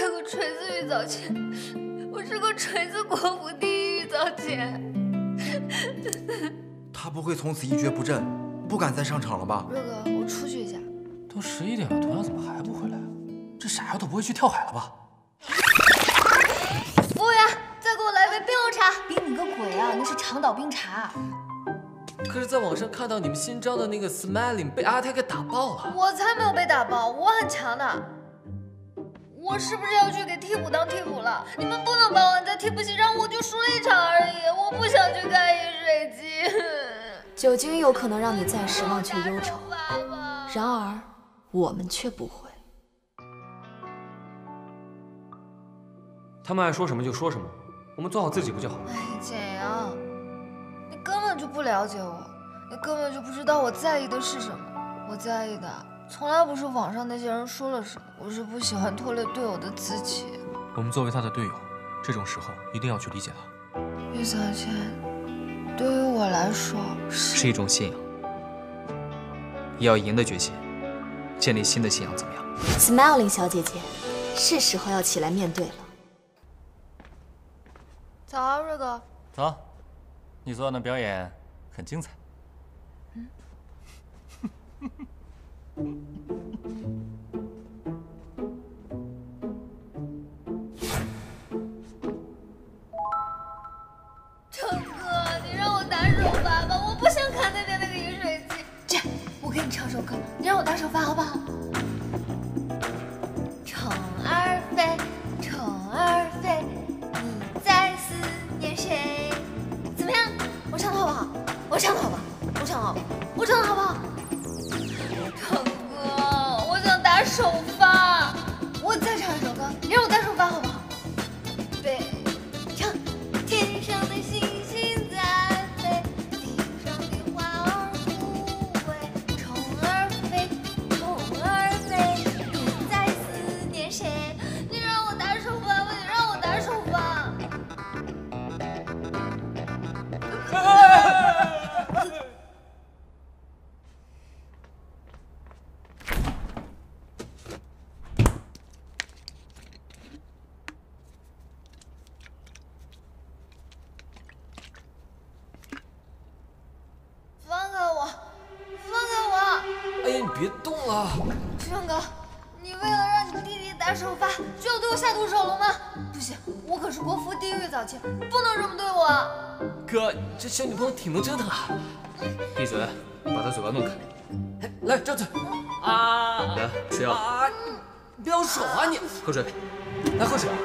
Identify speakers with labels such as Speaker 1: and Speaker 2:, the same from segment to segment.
Speaker 1: 个锤子玉藻前，我是个锤子国服第一玉藻前。
Speaker 2: 他不会从此一蹶不振，不敢再上场了吧？
Speaker 1: 瑞哥，我出去一下。
Speaker 3: 都11点了，团长怎么还不回来啊？这傻丫头不会去跳海了吧？
Speaker 1: 服务员，再给我来杯冰红茶。冰你个鬼啊！那是长岛冰茶。
Speaker 3: 可是，在网上看到你们新招的那个 Smiling 被阿泰给打爆了。
Speaker 1: 我才没有被打爆，我很强的。我是不是要去给替补当替补了？你们不能把我按在替补席上，我就输了1场而已。我不想去看饮水机。
Speaker 4: 酒精有可能让你暂时忘却忧愁，然而我们却不会。
Speaker 5: 他们爱说什么就说什么，我们做好自己不就好了？
Speaker 1: 哎，简阳，你根本就不了解我，你根本就不知道我在意的是什么。我在意的从来不是网上那些人说了什么，我是不喜欢拖累队友的自己。
Speaker 6: 我们作为他的队友，这种时候一定要去理解他。
Speaker 1: 玉藻前，对于我来说
Speaker 7: 是一种信仰，也要赢的决心，建立新的信仰，怎么样
Speaker 4: Smiling 小姐姐，是时候要起来面对了。
Speaker 1: 早啊，瑞哥。
Speaker 6: 走，你昨晚的表演很精彩。
Speaker 1: 成哥，你让我打首发吧，我不想看那边那个饮水机。这样，我给你唱首歌，你让我打首发好不好？虫儿飞，虫儿飞，你在思念谁？怎么样？我唱的好不好？我唱的好不好？我唱的好不好？我唱的好不好？成哥，我想打首发，我再唱一首歌，你让我打首发好不好？对，唱。天上的星星在飞，地上的花儿枯萎。虫儿飞，虫儿飞，你在思念谁？你让我打首发吧，你让我打首发。放开我！放开我！
Speaker 3: 哎呀，你别动了！
Speaker 1: 志远哥，你为了让你弟弟打首发，就要对我下毒手了吗？不行，我可是国服第一玉藻前，不能这么对我。
Speaker 3: 哥，这小女朋友挺能折腾啊！
Speaker 7: 闭嘴，把他嘴巴弄开。
Speaker 3: 哎，来张嘴。啊！
Speaker 7: 来吃药。
Speaker 3: 啊！你不要手啊你！
Speaker 7: 喝水。
Speaker 3: 来喝水。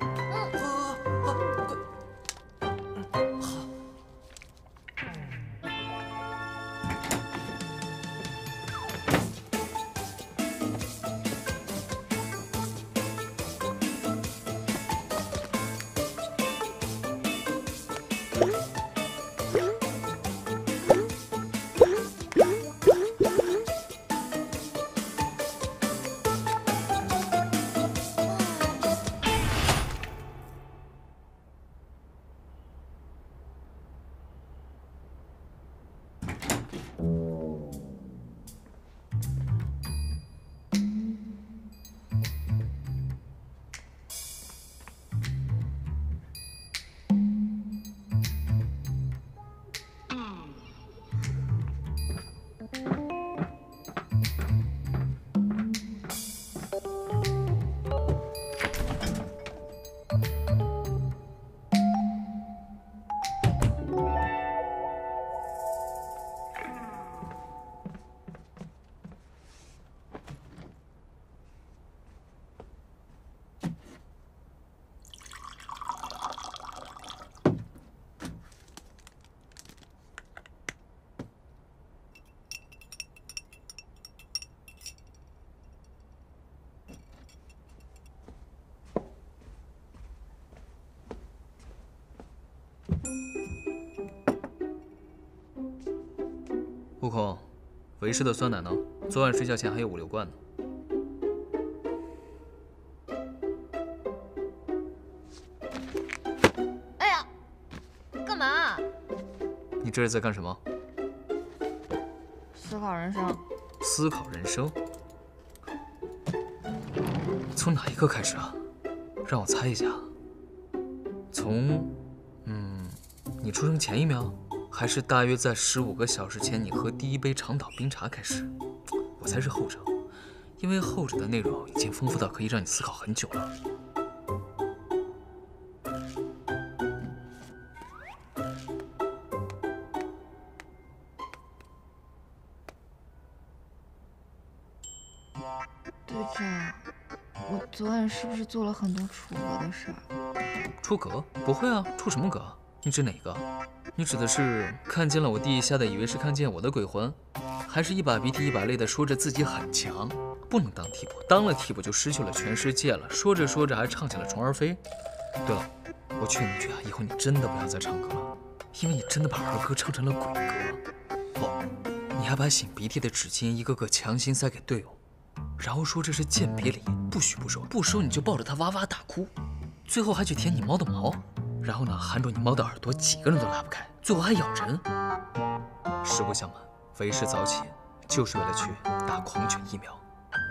Speaker 7: 悟空，为师的酸奶呢？昨晚睡觉前还有5、6罐呢。
Speaker 1: 哎呀，干嘛？
Speaker 7: 你这是在干什么？
Speaker 1: 思考人生。
Speaker 7: 思考人生？从哪一刻开始啊？ 让我猜一下，从你出生前1秒，还是大约在15个小时前你喝第一杯长岛冰茶开始？我猜是后者，因为后者的内容已经丰富到可以让你思考很久了。
Speaker 1: 队长，我昨晚是不是做了很多出格的事儿？
Speaker 7: 出格？不会啊，出什么格？你指哪个？你指的是看见了我地下的以为是看见我的鬼魂，还是一把鼻涕一把泪的说着自己很强，不能当替补，当了替补就失去了全世界了？说着说着还唱起了《虫儿飞》。对了，我劝你一句啊，以后你真的不要再唱歌了，因为你真的把儿歌唱成了鬼歌。哦，你还把擤鼻涕的纸巾一个个强行塞给队友，然后说这是鉴别礼，不许不收，不收你就抱着它哇哇大哭，最后还去舔你猫的毛，然后呢含住你猫的耳朵，几个人都拉不开，最后还咬人。实不相瞒，为师早起就是为了去打狂犬疫苗。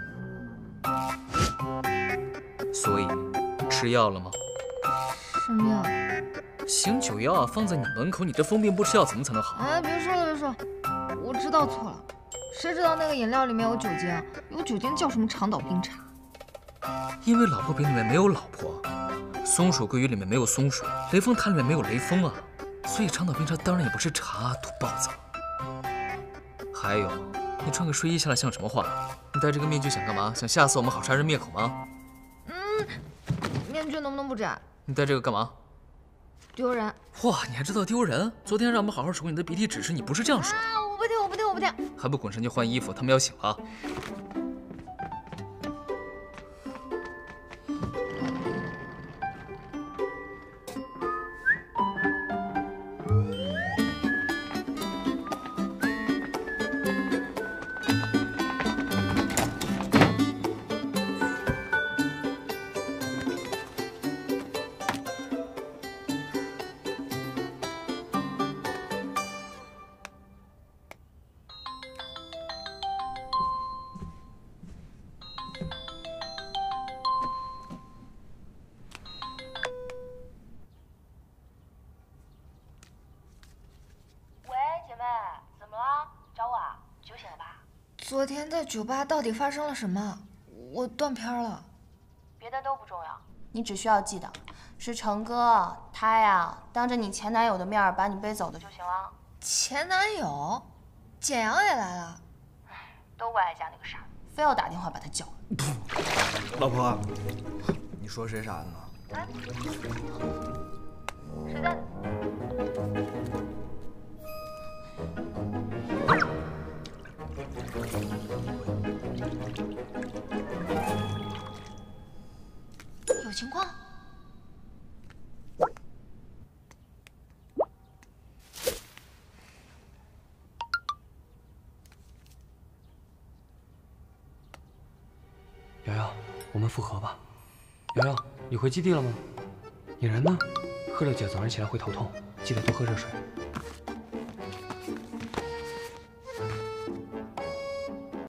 Speaker 7: 所以吃药了吗？
Speaker 1: 什么药？
Speaker 7: 醒酒药啊，放在你门口，你这疯病不吃药怎么才能好？
Speaker 1: 哎，别说了，别说了，我知道错了。谁知道那个饮料里面有酒精啊？有酒精叫什么长岛冰茶？
Speaker 7: 因为老婆饼里面没有老婆，松鼠桂鱼里面没有松鼠，雷峰塔里面没有雷锋啊，所以长岛冰茶当然也不是茶，土包子。还有，你穿个睡衣下来像什么话？你戴这个面具想干嘛？想吓死我们好杀人灭口吗？
Speaker 1: 面具能不能不摘？
Speaker 7: 你戴这个干嘛？
Speaker 1: 丢人！
Speaker 7: 哇，你还知道丢人？昨天让我们好好数你的鼻涕指示，你不是这样说的。
Speaker 1: 啊，我不丢，我不丢，我不丢！
Speaker 7: 还不滚上去换衣服，他们要醒了。
Speaker 1: 昨天在酒吧到底发生了什么？我断片了。
Speaker 8: 别的都不重要，你只需要记得，是成哥他呀，当着你前男友的面把你背走的就行了。
Speaker 1: 前男友，简阳也来了，
Speaker 8: 都怪哀家那个傻，非要打电话把他叫来。
Speaker 2: 老婆，你说谁傻的呢？
Speaker 8: 哎，谁在？
Speaker 1: 有情况？
Speaker 5: 瑶瑶，我们复合吧。瑶瑶，你回基地了吗？你人呢？喝了酒早上起来会头痛，记得多喝热水。